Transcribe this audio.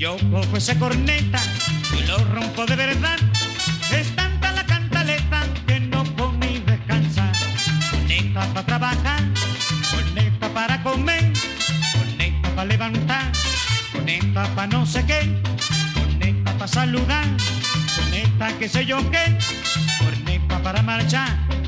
yo cojo esa corneta y lo rompo de verdad. Es tanta la cantaleta que no come y descansa. Corneta para trabajar, corneta para comer, corneta para levantar, corneta para no sé qué, corneta para saludar, corneta que sé yo qué, corneta para marchar.